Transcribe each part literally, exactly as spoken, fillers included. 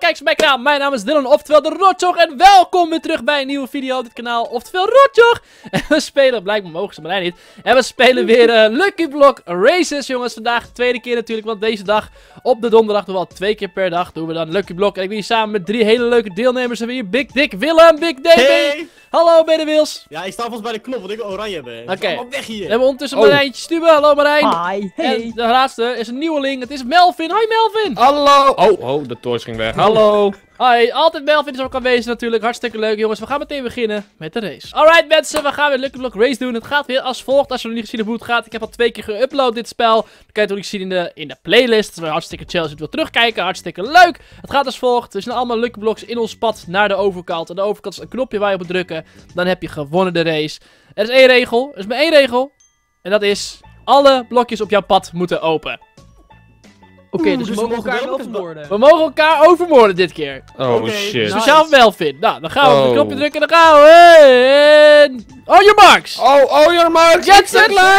kijkers bij mijn kanaal. Mijn naam is Dylan, oftewel de Rotjoch. En welkom weer terug bij een nieuwe video op dit kanaal, oftewel Rotjoch. En we spelen, blijkbaar mogen ze mij niet. En we spelen weer uh, Lucky Block Races, jongens. Vandaag de tweede keer natuurlijk, want deze dag op de donderdag doen we al twee keer per dag. Doen we dan Lucky Block. En ik ben hier samen met drie hele leuke deelnemers. En we hier Big Dick Willem, Big Dick. Hey! Hallo, ben je er, Wils? Ja, ik sta vast bij de knop, want ik oranje ben. Oké. Okay. Weg hier. We hebben ondertussen Oh. Marijntje Stube. Hallo Marijn. Hi, hey. En de laatste is een nieuweling. Het is Melvin. Hoi Melvin. Hallo! Oh, oh, de torch ging weg. Hallo! Hoi, altijd Melvin is ook aanwezig natuurlijk. Hartstikke leuk, jongens. We gaan meteen beginnen met de race. Alright mensen, we gaan weer Lucky Block Race doen. Het gaat weer als volgt. Als je nog niet gezien hebt hoe het gaat. Ik heb al twee keer geüpload dit spel. Dan kan je het ook zien in de, in de playlist. Dat is wel hartstikke chill als je het wilt terugkijken. Hartstikke leuk. Het gaat als volgt. Er zijn allemaal Lucky Blocks in ons pad naar de overkant. En de overkant is een knopje waar je op moet drukken. Dan heb je gewonnen de race. Er is één regel. Er is maar één regel. En dat is, alle blokjes op jouw pad moeten open. Oké, okay, Oeh, dus we dus mogen we elkaar mogen wel wel vermoorden. We mogen elkaar overmoorden dit keer. Oh Oké, shit. nice. Speciaal voor Melvin. Nou, dan gaan we op Oh. het knopje drukken en dan gaan we. En... Oh, your marks! Oh, oh, your marks! Get Ik sta set! klaar!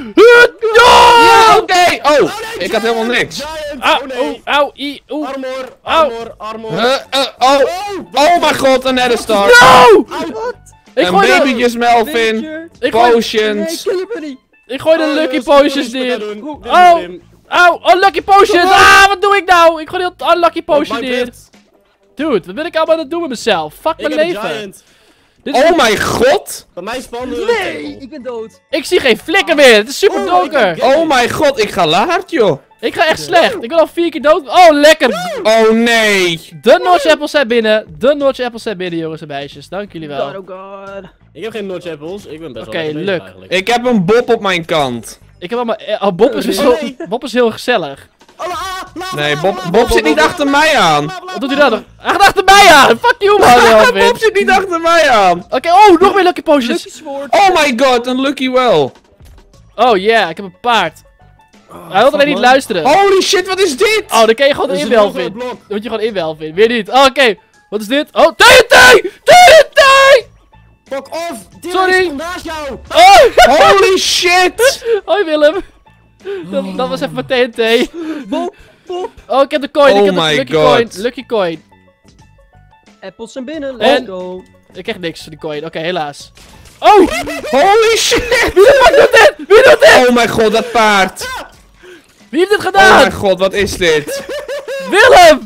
Ja! Oké! Oh, Oh, nee, ik had helemaal niks. Giant. Au, Oh nee. oeh, au, i, oeh. Armor, Au. armor, armor. Uh, uh, oh, oh mijn god, een nether star. No! Au. Ik En gooi de, babytjes Melvin. ik gooi, Oh, Potions. Nee, kill your buddy. ik gooi de Oh, lucky dat is potions wat ik neer. moet doen. Dit is Oh. slim. Au, oh, lucky potions. Ah, wat doe ik nou? Ik gooi die unlucky potion Op mijn neer. bed. Dude, wat ben ik allemaal aan het doen met mezelf? Fuck Ik mijn heb een leven. giant. Dit is- Oh mijn god. Bij mij spannen Nee. ik ben dood. Ik zie geen flikker meer. Het is super Oh, donker. ik heb- Oh mijn god, ik ga laat joh. Ik ga echt slecht. Ik ben al vier keer dood. Oh, lekker. Oh nee. De Notch apples zijn binnen. De Notch apples zijn binnen, jongens en meisjes. Dank jullie wel. God, oh god. Ik heb geen notch apples. Ik ben best Oké, wel lekker bezig leuk. eigenlijk. Ik heb een Bob op mijn kant. Ik heb allemaal... eh, Oh, Bob is, Nee. heel, Bob is heel gezellig. Oh, ah, lava, Nee, lava, Bob, lava, Bob lava, zit niet lava, achter mij aan. lava, lava, Wat doet hij dan lava. nog? Hij gaat achter mij aan! Fuck you, man! Melvin. Bob zit niet achter mij aan. Oké, oh, nog meer lucky potions. Oh my god, een lucky well. Oh yeah, ik heb een paard. Oh, Hij wil alleen fuck, niet man. luisteren. Oh, Holy shit, wat is dit? dan kan je gewoon Dat is een inbel heel groot vinden. blok. Dan moet je gewoon inbel vinden. Weer niet. Oh, oké. Wat is dit? Oh, T N T! T N T! Fuck off! Dit Sorry. is naast jou! Oh! Holy shit. Hoi Willem. Dat, dat was even mijn T N T. Bob, Bob. Oh, ik heb de coin. Oh ik heb de my lucky God. coin. Lucky coin. Appels zijn binnen, let's let's go. Ik krijg niks voor die coin. Oké, helaas. Oh! Holy shit. Wie doet dit? Wie doet dit? Oh mijn god, dat paard. Wie heeft dit Oh gedaan? mijn god, wat is dit? Willem!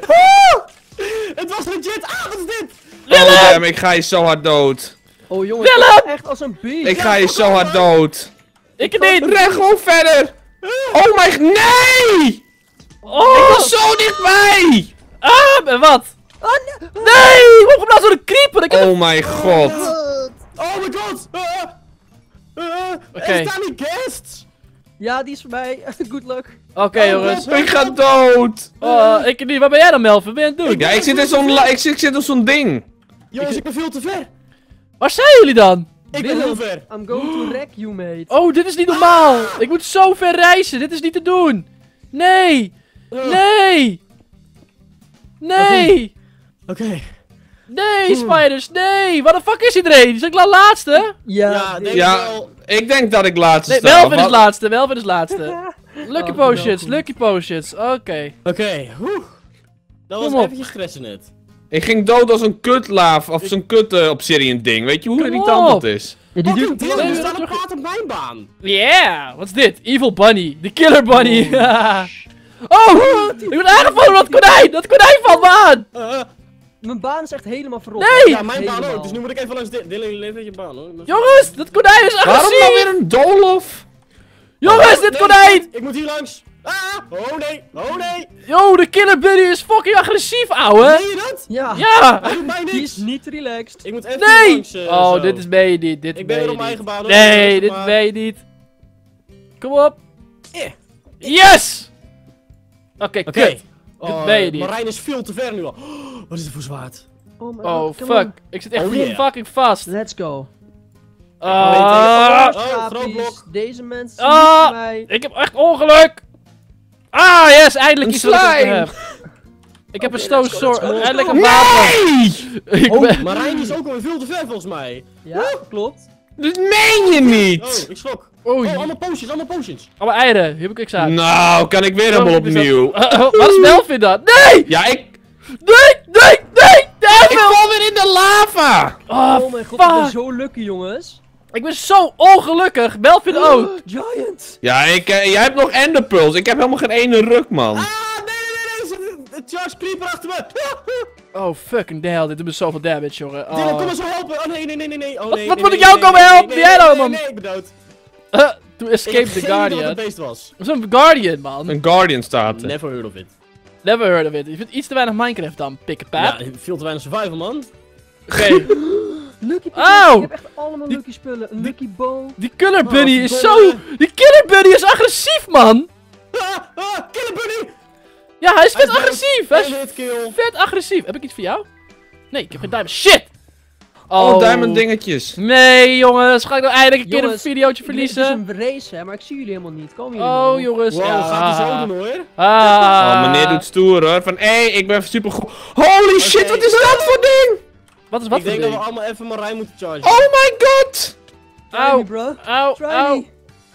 Het was legit! Ah, wat is dit? Oh damn, ik ga hier zo hard dood. Oh jongens, Willem! dat is echt als een beest. Ik ga hier zo hard dood. Ik niet! Ren gewoon verder. Oh mijn... Nee! Oh! Ik was zo dichtbij. Ah, en wat? Nee! Ik word geblazen door de creeper! Ik heb Oh mijn god. Oh my god! Uh, uh, Oké. Er staan niet guests! Ja, die is voorbij. Good luck. Oké, jongens. Ik ga dood. Oh, ik niet. Waar ben jij dan, Melvin? Wat ben je aan het doen? Ja, ik zit in zo'n la- ik zit, ik zit op zo'n ding. Jongens, ik ben veel te ver! Waar zijn jullie dan? Ik ben Willem. heel ver! I'm going to wreck you, mate. Oh, dit is niet normaal. Ik moet zo ver reizen. Dit is niet te doen. Nee. Nee. Nee. Oké. Nee, spiders. Nee. Waar de fuck is iedereen? Is ik la laatste? Ja, Ja, dit- denk Ja, wel. ik denk dat ik laatste Nee, sta. Melvin is Wat- laatste. Melvin is laatste. Lucky Oh, potions. Melvin. Lucky potions. Oké. Oké, woe. Dat was Kom op. eventjes stressen net. Ik ging dood als een kutlaaf of zo'n kut uh, Obsidian ding. Weet je hoe Kom irritant op. dat is? Ja, die Fucking duurt Dylan, Nee, er nee, staat een terug- paard op mijn baan! Yeah. Wat is dit? Evil Bunny. De Killer Bunny. Oh. Ik word aangevallen door dat konijn. Dat konijn valt me aan. Uh, Mijn baan is echt helemaal verrot. Nee! ja, mijn baan Helemaal. ook, dus nu moet ik even langs Di- Dylan. Jullie leven met je baan hoor. Jongens, dat konijn is Waarom agressief. dan weer een doolhof? Jongens, dit Nee, konijn. Ik moet hier langs! Ah! Oh nee! Oh nee! Yo, de Killer Bunny is fucking agressief, ouwe. Meen je dat? Ja, Ja. Hij doet mij die niks! is niet relaxed. Ik moet even Nee. langs. eh, Oh, zo. dit is ben je niet. Dit Ik ben ben weer je op mijn niet. eigen baan. hoor. Nee, Rustig dit maar. ben je niet. Kom op. Eh. Yes! Oké, Oké. kut. Oh, ben je niet. Marijn is veel te ver nu al. Oh, wat is het voor zwaard? Oh, my Oh, God, come fuck. on. Ik zit echt Oh, yeah. fucking vast. Let's go. Ah, Oh, Schaapjes, groot blok. Deze mensen Ah. zien mij. ik heb echt ongeluk. Ah, yes, eindelijk Een iets wat ik slime. heb. Ik heb een stone let's go, sword. let's go. Eindelijk een wapen. Nee! Ik Oh, ben... Marijn is ook alweer veel te ver volgens mij. Ja, klopt. Dat meen je niet! Oh, ik slok. Oh, Oh, allemaal potions, allemaal potions. allemaal eieren. Hier heb ik niks aan. Nou, kan ik weer helemaal opnieuw. Uh, uh, wat is Melvin dan? Nee! Ja, ik... Nee, nee, nee! Ik Devil! val weer in de lava! Oh, Oh mijn god, ik ben fuck! zo lucky, jongens. Ik ben zo ongelukkig. Melvin ook. Giant. Ja, ik, uh, jij hebt nog enderpearls. Ik heb helemaal geen ene ruk, man. Ah, nee, nee, nee, nee. Er zit een charge creeper achter me. Oh, fucking hell. Dit doet me zoveel damage, jongen. Dylan, kom Oh. maar zo helpen. Oh, nee, nee, nee, nee, nee. Oh, Wat- nee, wat nee, moet nee, ik jou nee, komen nee, helpen? nee, Doe jij nee, nou, nee, man? Nee, nee, ik ben dood. Uh, to Ik escape heb the geen idee wat Guardian. het beest was. Zo'n Guardian, man. Een guardian staat er. Never heard of it. Never heard of it. Je vindt iets te weinig Minecraft dan, pikkenpaap. Ja, veel te weinig survival, man. Oké. Lucky Auw. Ik heb echt allemaal Die- lucky spullen. Een lucky bow. Die Killer Bunny Oh, is zo... verdomme. Die Killer Bunny is agressief, man. Ah, ah, kill bunny! Ja, hij is vet Hij is agressief. Hij is En kill. vet agressief. Heb ik iets voor jou? Nee, ik heb geen diamond. Shit! Oh, diamond dingetjes. Nee, jongens. Ga ik nou eindelijk een keer een Jongens, videootje Het is verliezen? een race, hè, maar ik zie jullie helemaal niet. Komen jullie Oh, nog? jongens. Wow, ja. gaat hij zo doen, hoor. Ah. Oh, meneer doet stoer, hoor. Van, hé, hey, ik ben super goed. Holy shit, Oké. wat is dat voor ding? Wat is wat Ik voor denk dat we ding? allemaal even Marijn moeten chargen. Oh my god! Try me, Auw. bro. Auw, Try auw. me.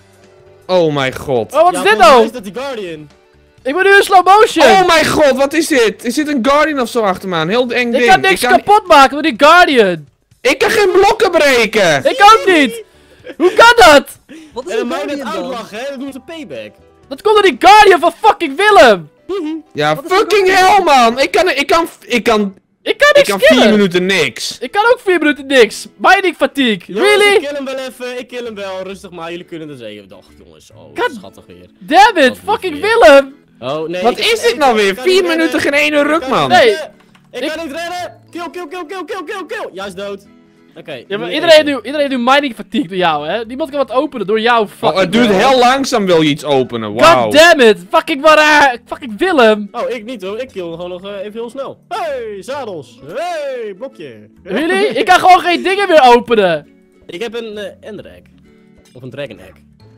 Oh my god. Oh, wat is Ja, dit volgens mij nou? is dat die Guardian. Ik ben nu in slow motion. Oh my god, wat is dit? Is dit een guardian of zo achter me aan? Heel eng ding. ik kan niks ik, kan, kapot maken door die Guardian. ik kan geen blokken breken. Ik ook niet. Hoe kan dat? Wat is En een dan mij net Guardian dan? uitlachen, hè. Dat doen ze payback. Dat komt door die Guardian van fucking Willem. Ja, Wat is een fucking guardian? hell, man. Ik kan, ik kan, ik kan, Ik kan ik niks kan killen. vier minuten niks. Ik kan ook vier minuten niks. Mining fatigue. Jongens, Really? ik kill hem wel even. Ik kill hem wel. Rustig maar. Jullie kunnen er zeker. Dag, jongens. Oh, God. schattig weer. Damn it. Wat Fucking lief weer. Willem. Oh, nee. Wat ik- is ik- dit nou ik weer? kan Vier niet minuten rennen. geen ene ruk, Ik kan man. niet Nee. rennen. Ik Ik- kan niet rennen. Kill, kill, kill, kill, kill, kill, kill. Ja, is dood. Oké. Ja, maar nu iedereen, eten. nu, iedereen nu mining fatigue door jou, hè? Niemand kan wat openen door jou. Oh, Fucking het duurt Willem. heel langzaam, wil je iets openen. Wauw. God damn it. Fucking waar. Fucking Willem. Oh, ik niet hoor. Ik kill hem gewoon nog eh, even heel snel. Hey, zadels. Hey, blokje. Really? Ik kan gewoon geen dingen meer openen. Ik heb een eh ender egg. Of een dragon egg.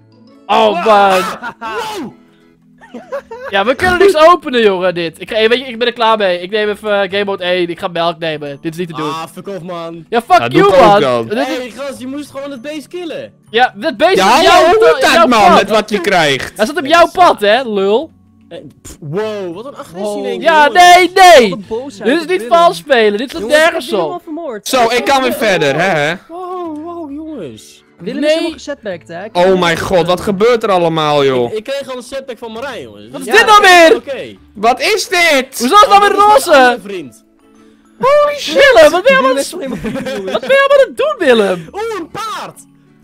Oh man. Ja, we kunnen niks openen, jongen, dit. Ik, ga, weet je, ik ben er klaar mee. Ik neem even uh, game mode één. Ik ga melk nemen. Dit is niet te doen. Ah, fuck off, man. Ja, fuck Ja, doe you, ik ook man. dan. Dit is- Hey, gast, je moest gewoon het beest killen. ja, dit beest Ja, is op jouw, hoe moet jouw dat, man, pad. met wat je krijgt? Hij staat op jouw pad, hè, lul. Eh, pff, wow, wat een agressie Oh. in één keer, Ja, jongens. nee, nee. Wat een boosheid. Dit is niet Willem. vals spelen. Dit slaat Jongens, ik heb nergens Willem al op. vermoord. Zo, ik kan weer verder, hè? Wow, wow, jongens. Willem Nee. is helemaal gesetbacked, hè. Ik- Oh my god, wat gebeurt er allemaal, joh? Ik, ik kreeg al een setback van Marijn, jongens. Wat is Ja, dit nou weer? Oké. Wat is dit? Hoezo is het nou weer Oh, dat is mijn roze? andere vriend. Holy shit! Willem, wat ben je allemaal Willem aan is het- toch helemaal vrienden, jongens. wat ben je allemaal aan het doen, Willem? Oeh, een paard!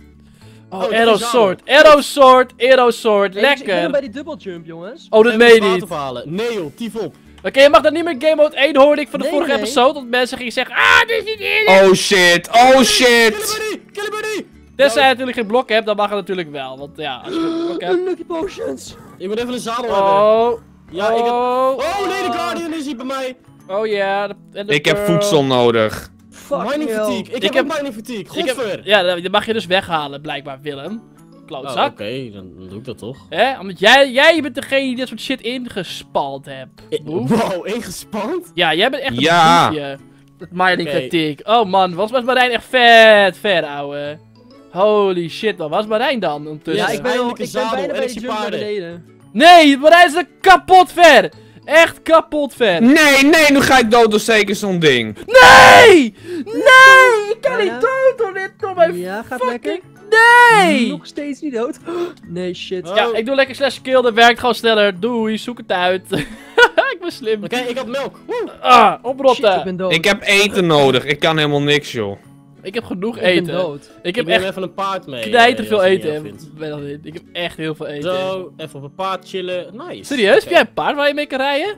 Oh, dit arrow is sword. zadel. Arrow sword, arrow sword. Hey, dus ik ben er bij Lekker. die double jump, jongens. Oh, dat Even meen je het niet. water halen. Nee joh, tief op. Oké, je mag dan niet meer game mode één, hoorde ik van de Nee, vorige nee. episode. Dat mensen gingen zeggen, ah, dit is niet eerlijk. Oh shit, oh shit! Kill buddy, kill buddy! Tenzij je natuurlijk geen blok hebt, dan mag het natuurlijk wel. Want ja, als je geen blok hebt. Lucky potions. Ik moet even een zadel hebben. Oh, Ja, ik heb... oh, Oh nee, de Guardian is hier bij mij. oh ja. de- en de Ik heb pearl. voedsel nodig. Fuck Mining hell. fatigue. Ik, Ik heb heb- ook mining fatigue. Ik heb- Godver. Ja, dat dat mag je dus weghalen, blijkbaar, Willem. Oh, Oké, Klootzak. dan, dan doe ik dat toch. Hè? Omdat jij, jij bent degene die dit soort shit ingespald hebt. Eh, Boef. Wow, ingespand? Ja, jij bent echt een Ja. boefje. Het mining Oké. fatigue. Oh man, was was Marijn echt vet ver, ouwe. Holy shit, wat was Marijn dan ondertussen? Ja, ik ben, al, Eindelijk een ik ben zadel bijna en bij ik die zie jump naar paarden. beneden. Nee, Marijn is er kapot ver. Echt kapot ver. Nee, nee, nu ga ik dood door zeker zo'n ding. Nee! Nee! Ik kan Bijna. niet dood door dit, door mijn Ja, gaat fucking... lekker. Nee! Nog steeds niet dood. Nee, shit. Oh. Ja, ik doe lekker slash kill, dat werkt gewoon sneller. Doei, zoek het uit. Ik ben slim. Oké, ik had melk. Woe. Ah, Shit, oprotten. ik ben dood. Ik heb eten nodig, ik kan helemaal niks, joh. Ik heb genoeg Ik ben eten. dood. Ik Ik heb neem echt even een paard mee. knijter eh, veel als je het eten. niet erg vindt. Ben al in. Ik heb echt heel veel eten. Zo, even op een paard chillen. Nice. Serieus? Heb Oké. jij een paard waar je mee kan rijden?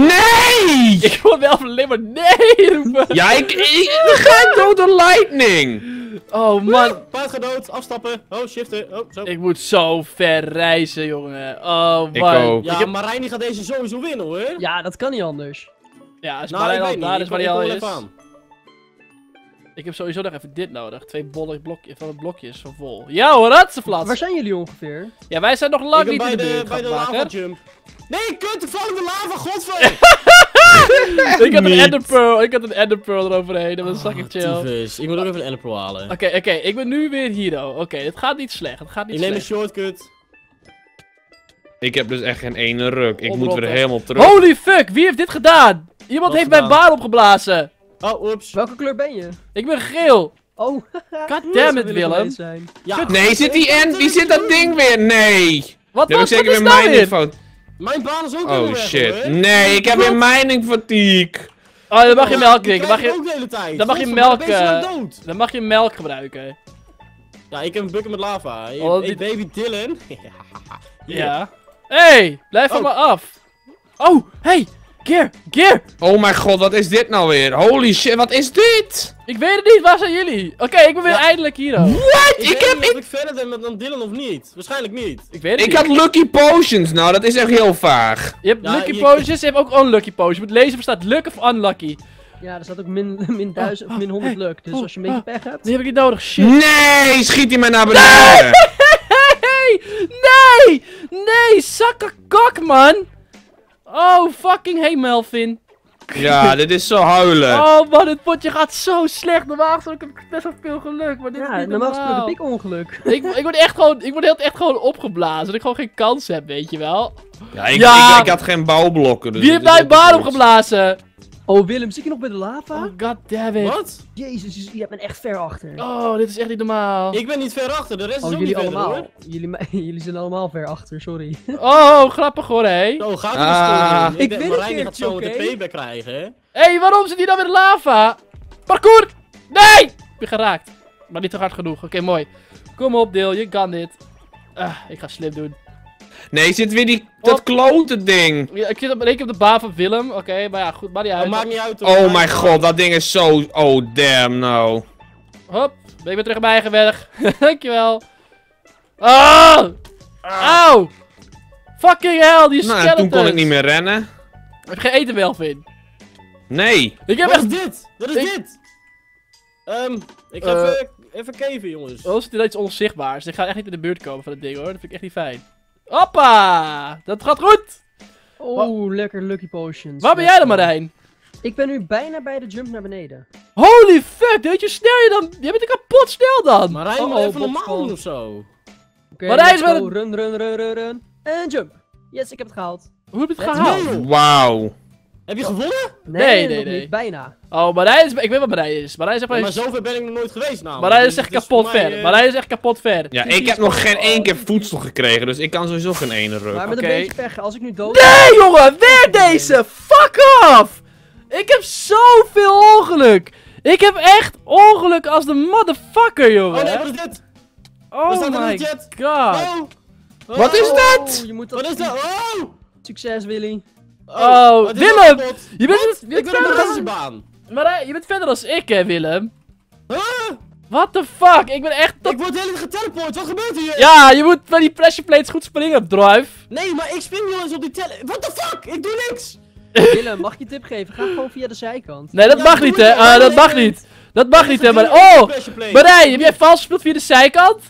Nee! Ik hoor wel alleen maar nee roepen. Ja, ik, ik, dan ga ik dood door lightning. Oh man. Paard gaat dood, afstappen. Oh, shiften. Oh, zo. Ik moet zo ver reizen, jongen. Oh Ik man. ook. Ja, Ik heb- Marijn die gaat deze sowieso winnen hoor. Ja, dat kan niet anders. Ja, als Nou, Marijn ik al weet daar niet. is Ik waar kom- hij al ik kom is. wel even aan. Ik heb sowieso nog even dit nodig. Twee bolle blokjes van het blokjes van vol. Ja hoor, ratsenflats. Waar zijn jullie ongeveer? Ja, wij zijn nog lang Ik ben niet bij in de de, buurt, bij de grappenmaker. lava jump. Nee, kut, de val in de lava, godver! Ik had een Niet. ender pearl, ik had een ender pearl eroverheen. Dat was fucking chill. Oké, Tyfus. Ik moet ook even een enderpearl halen. oké, ik ben nu weer hero. Oké, het gaat niet slecht, het gaat niet Ik neem een slecht. shortcut. Ik heb dus echt geen ene ruk. Ik moet Oprotten. weer helemaal terug. Holy fuck, wie heeft dit gedaan? Iemand Wat heeft mijn gedaan? baan opgeblazen. Oh, oeps. Welke kleur ben je? Ik ben geel. Oh, God damn it, Willem. Willem. Zijn. Ja. Nee, zit die en? Die zit dat ding weer? Nee. Wat Nu heb was ik wat zeker is weer nou mining weer? fout. Mijn baan is ook Oh helemaal weg, shit. hoor. Nee, ik heb weer mining fatigue. Oh, dan mag je Ja, melk die drinken. Dan mag krijg ik je, ook de hele tijd. dan mag je Godverdomme, melk, ben je zo eh, dood. dan mag je melk gebruiken. Ja, ik heb een bucket met lava. Hier, Oh, hey, die- baby Dylan. Ja. Hey, blijf van Oh. me af. Oh, hey, Gear, Gear. Oh mijn god, wat is dit nou weer? Holy shit, wat is dit? Ik weet het niet, waar zijn jullie? Oké, ik ben weer Ja. eindelijk hier. Oh. What? Ik, Ik weet heb... niet of ik verder ben met dan Dylan of niet. Waarschijnlijk niet. Ik weet het Ik niet. had lucky potions, nou dat is echt heel vaag. Je hebt Ja, lucky je- potions, je hebt ook unlucky potions. Je moet lezen of er staat luck of unlucky. Ja, er staat ook min, min duizend of min honderd hey, luck. Dus oh, als je een beetje oh. pech hebt. Die heb ik niet nodig, shit. Nee, schiet hij mij naar beneden. Nee! Nee! Nee! Zakke kak, man! Oh, fucking hey, Melvin. Ja, dit is zo huilen. Oh, man, dit potje gaat zo slecht. Normaal gesproken heb ik best wel veel geluk, maar dit is Ja, niet normaal gesproken normaal. heb ik ongeluk. Ik, ik word echt gewoon, ik word heel- echt gewoon opgeblazen. Dat ik gewoon geen kans heb, weet je wel. Ja, ik, Ja. Ik, ik had geen bouwblokken. Dus Wie dit heeft is mijn ook baan goed. opgeblazen? Oh, Willem, zit je nog bij de lava? Oh, god damn it. Wat? Jezus, je je hebt me echt ver achter. Oh, dit is echt niet normaal. Ik ben niet ver achter, de rest is Oh, ook jullie niet verder, allemaal. hoor. Jullie, me- jullie zijn allemaal ver achter, sorry. Oh, grappig hoor, hé. Zo, gaat het Ah. dus Ik denk win een Marijn die gaat zo keertje, meteen oké? payback krijgen, hè? Hé, hey, waarom zit hier dan weer lava? Parkour! Nee! Ik ben geraakt. Maar niet te hard genoeg. Oké, mooi. Kom op, Deel. Je kan dit. Ah, ik ga slim doen. Nee, zit weer die, dat Op. klote ding. Ja, ik zit op, ik op de baan van Willem. Oké, maar ja, goed. Maar niet Dat uit. maakt niet uit, hoor. Oh mijn god, dat ding is zo... Oh damn, no. Hop. Ben ik weer terug op mijn eigen weg. Dankjewel. Oh! Auw! Fucking hell, die Nou, skeletons. en toen kon ik niet meer rennen. Heb je geen eten, Melvin? Nee. Ik heb Wat echt... is dit? Wat is Ik- dit? Ehm, ik ga Eh. even, even caven, jongens. Oh, zit er iets onzichtbaars. Ik ga echt niet in de buurt komen van het ding, hoor. Dat vind ik echt niet fijn. Hoppa! Dat gaat goed! Oh, lekker lucky potions. Waar ben jij dan, Marijn? Ik ben nu bijna bij de jump naar beneden. Holy fuck, weet je hoe snel je dan... Je bent er kapot snel dan! Marijn moet Oh, oh, even normaal Bob doen of zo. Oké, Maar hij is let's wel go. een- Run, run, run, run, run. En jump. Yes, ik heb het gehaald. Hoe heb je het Let's gehaald? go. Wauw. Heb je gewonnen? Nee, nee, nog nee. niet. Bijna. Oh, Marijn is... Ik weet wat Marijn is. Marijn is echt... Ja, maar maar zover ben ik nog nooit geweest, namelijk. Marijn is Dus echt het kapot voor mij, ver. eh, Marijn is echt kapot ver. Ja, ik heb nog geen één keer voedsel gekregen, dus ik kan sowieso geen ene ruk. Maar met Oké. een beetje pech, als ik nu dood Nee, jongen! Weer deze! Fuck off! Ik heb zoveel ongeluk! Ik heb echt ongeluk als de motherfucker, jongen! Oh nee, wat is dit? Wat Oh staat er in my de chat? god! Oh! Wat is dat? Oh, je moet dat... Wat is dat? Oh! Succes, Willy. Oh, wat is dat Willem! kapot? Je bent, Wat? je bent Ik ben op verder de als... deze baan. Marijn, je bent verder als ik, hè, Willem? Huh? What the fuck? Ik ben echt... tot- Ik word de hele tijd geteleport, wat gebeurt hier? Ja, je moet bij die pressure plates goed springen, drive. Nee, maar ik spring wel eens op die tele... What the fuck? Ik doe niks! Willem, mag ik je tip geven? Ga gewoon via de zijkant. Nee, dat Ja, mag doe niet, het hè. wel. Ah, dat Nee, mag nee. niet. Dat mag niet, hè, maar Marijn. Oh! Marijn, heb jij vals gespeeld via de zijkant?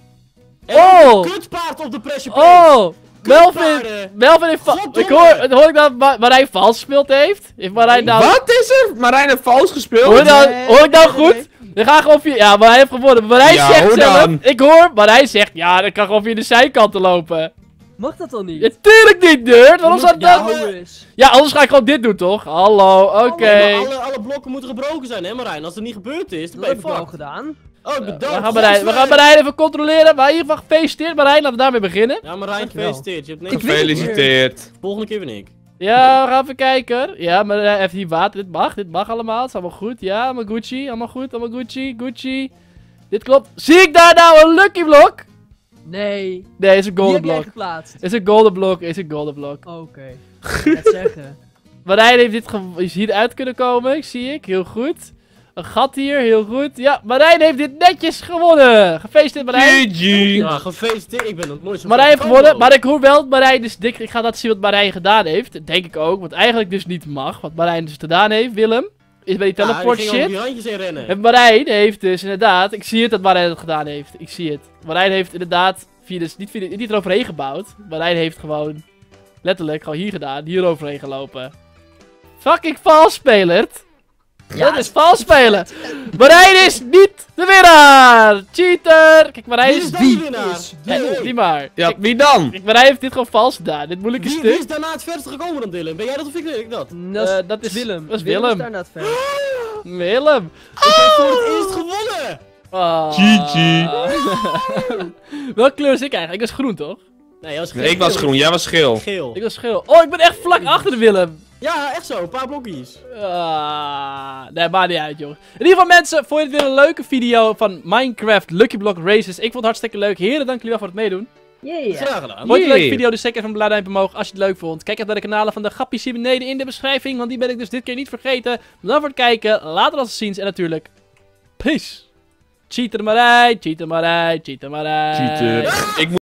Oh. Een kutpaard op de pressure plate. Oh! Melvin, Kutpaarden. Melvin heeft... va- Goddomme. Ik hoor, hoor ik dat Ma- Marijn vals gespeeld heeft? Heeft Marijn nou... Wat is er? Marijn heeft vals gespeeld? Hoor, je nou, Nee, hoor ik nou nee, goed? nee. We gaan gewoon via... Ja, Marijn heeft gewonnen. Marijn Ja, zegt hoe zelf... dan? Ik hoor, Marijn zegt... Ja, dat kan gewoon via de zijkanten lopen. Mag dat dan niet? Ja, tuurlijk niet, nerd. Waarom zou Ja, dat... maar- Hou eens. Ja, anders ga ik gewoon dit doen, toch? Hallo, oké. Nee, maar alle, alle blokken moeten gebroken zijn, hè Marijn? Als het niet gebeurd is, dan Dat ben heb je ik wel fucked. gedaan. Oh, ik ben We dood. gaan, Marijn, we gaan Marijn even controleren. Maar in ieder geval gefeliciteerd, Marijn. Laten we daarmee beginnen. Ja, Marijn, Dankjewel. gefeliciteerd. Je hebt niks. Ik win het weer. Gefeliciteerd. Volgende keer win ik. Ja, we gaan even kijken. Ja, maar uh, even hier water. Dit mag, dit mag allemaal. Het is allemaal goed. Ja, allemaal Gucci. Allemaal goed, allemaal Gucci. Gucci. Dit klopt. Zie ik daar nou een lucky block? Nee. Nee, is een Die golden heb jij block. geplaatst. Is een golden block, is een golden block. Oké. Ik ga het zeggen. Marijn heeft dit ge- is hieruit kunnen komen, zie ik. Heel goed. Een gat hier, heel goed. Ja, Marijn heeft dit netjes gewonnen. Gefeliciteerd, Marijn. G G. Ja, gefeliciteerd. Ik ben het nooit zo Marijn heeft ver gewonnen, gekomen. maar ik hoor wel dat Marijn dus dik. Ik ga laten zien wat Marijn gedaan heeft. Denk ik ook, wat eigenlijk dus niet mag. Wat Marijn dus gedaan heeft, Willem, is bij die Ja, teleport die ging over shit. die randjes heen rennen. En Marijn heeft dus inderdaad, ik zie het dat Marijn het gedaan heeft. Ik zie het. Marijn heeft inderdaad, via de, niet, via de, niet eroverheen gebouwd. Marijn heeft gewoon, letterlijk, gewoon hier gedaan. Hier overheen gelopen. Fucking vals spelert. Ja, Dat is vals spelen. Marijn is niet de winnaar! Cheater! Kijk, Marijn Wie is... is dan de winnaar? is Hey, Hey, hey. die maar. Ja, Kijk, wie dan? kijk, Marijn heeft dit gewoon vals gedaan. Dit moeilijke Wie, wie stuk. is daarna het verste gekomen dan Dylan? Ben jij dat of ik dat? Dat is, Eh, dat is Willem. Dat is Willem Willem. is daarna het ver. Willem. Ik heb voor het eerst gewonnen! Oh. G G. Welke kleur is ik eigenlijk? Ik was groen, toch? Nee, jij was Nee, ik was groen, jij was geel. Geel. Ik was geel. Oh, ik ben echt vlak achter de Willem. Ja, echt zo. Een paar blokjes. Ah, nee, maakt niet uit, joh. In ieder geval, mensen, vond je dit weer een leuke video van Minecraft Lucky Block Races? Ik vond het hartstikke leuk. Heren, dank jullie wel voor het meedoen. Yeah. Graag gedaan. Vond je het een leuke Yay. video? Dus zeker even een blauw duimpje omhoog als je het leuk vond. Kijk even naar de kanalen van de gappies hier beneden in de beschrijving. Want die ben ik dus dit keer niet vergeten. Bedankt voor het kijken. Later als ziens. En natuurlijk, peace. Cheater Marij, cheater Marij, cheater Marij. Cheater. Ik moet